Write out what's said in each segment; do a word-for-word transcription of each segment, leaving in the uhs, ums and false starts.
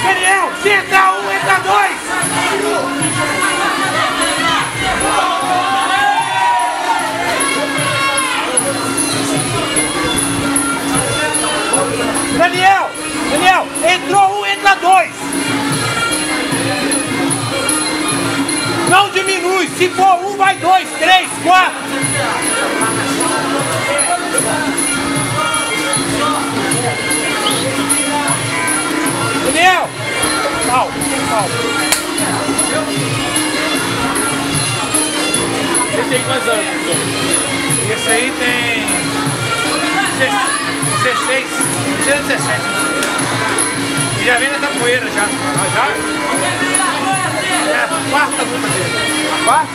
Daniel, se entrar um, entra dois. Daniel, Daniel, entrou um, entra dois. Não diminui, se for um, vai dois, três, quatro. Daniel, calma, calma. Você tem quantos anos? Esse aí tem dezesseis, dezessete. E já vem na capoeira já. Ah, já? É a quarta luta dele. A quarta?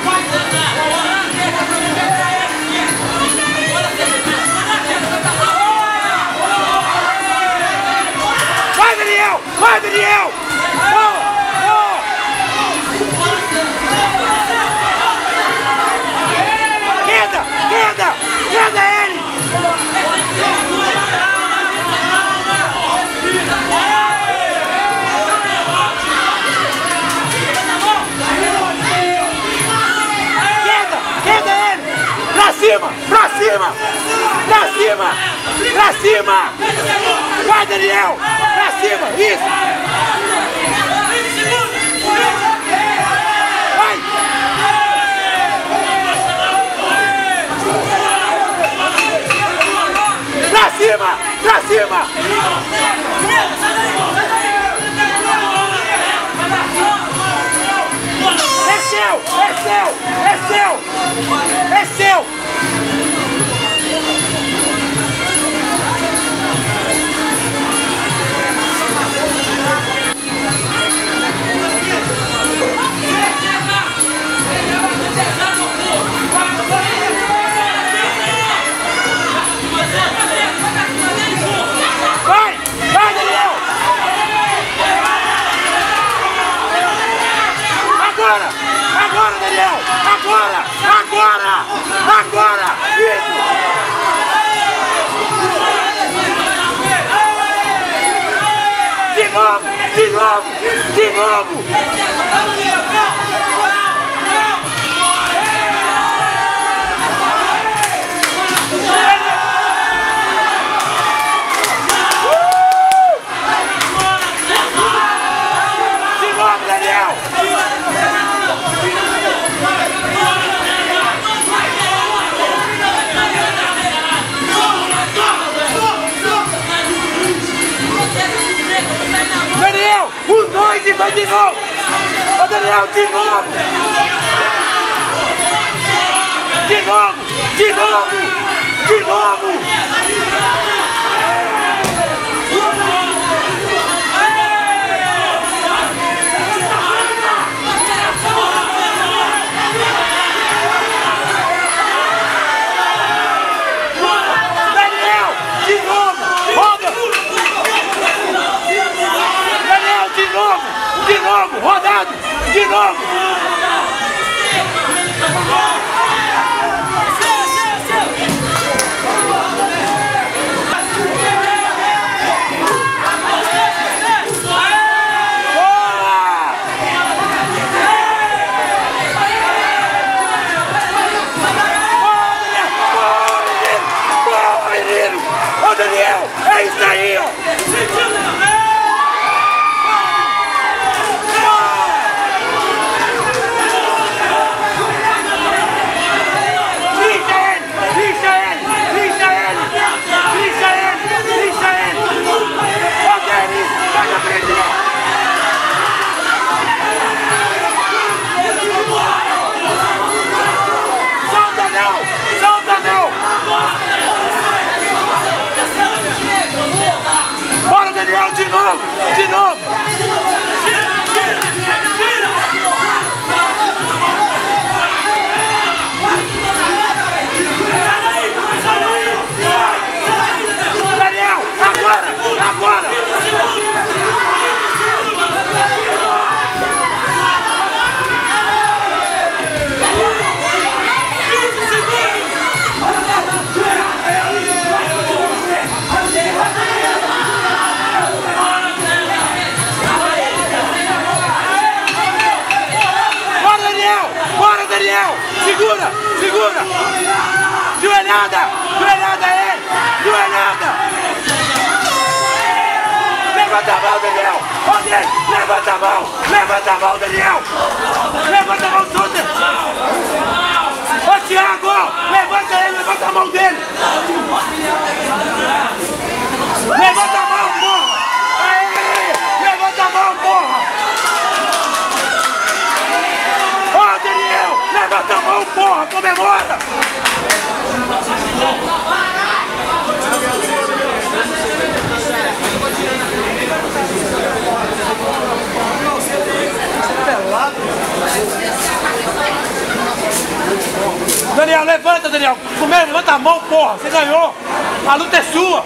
Vai, Daniel! Vai, Daniel! Oh, oh. Queda! Queda! Queda ele! Pra cima, pra cima, pra cima, pra cima! Vai, Daniel! Pra cima, isso! Vai! Pra cima, pra cima! É seu, é seu, é seu! É seu! Vai! Vai, Daniel! Agora! Agora, Daniel! Agora! Agora! Agora! Isso! De novo! De novo! De novo! De novo, Daniel! Daniel, um, dois e vai de novo! Ô Daniel, de novo! De novo! De novo! De novo! Daniel, de novo! Roda! Daniel, de novo! De novo! Rodado! De novo! Daniel, é isso aí, ó! Lixa ele! Lixa ele! Lixa ele! Lixa ele! Lixa ele! Ô, Denis, vai na frente! Solta não! Solta não! Bora, Daniel, de novo! De novo! Daniel, agora! Agora! Segura! Segura! Joelhada! Joelhada aí! Joelhada! Levanta a mão, Daniel! Rodrigo! Levanta a mão! Levanta a mão, Daniel! Levanta a mão, Suter! Ô, Thiago! Levanta ele! Levanta a mão dele! Levanta a mão, porra! Aí! Levanta a mão, porra! Ô, Daniel! Levanta a mão, porra! Comemora! Daniel, levanta, Daniel! Primeiro, levanta a mão, porra! Você ganhou! A luta é sua!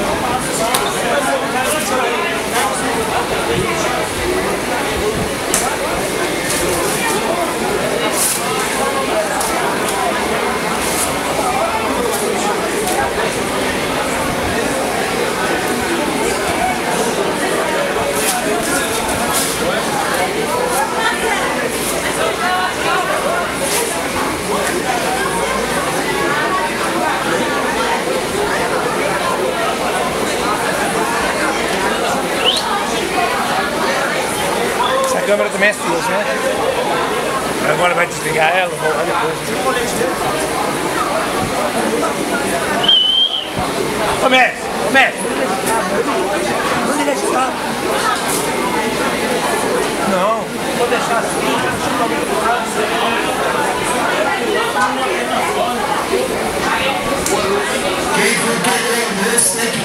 A câmera também é sua, né? Agora vai desligar ela, vou lá depois. Comece, comece! Onde ele está? Não, vou deixar assim.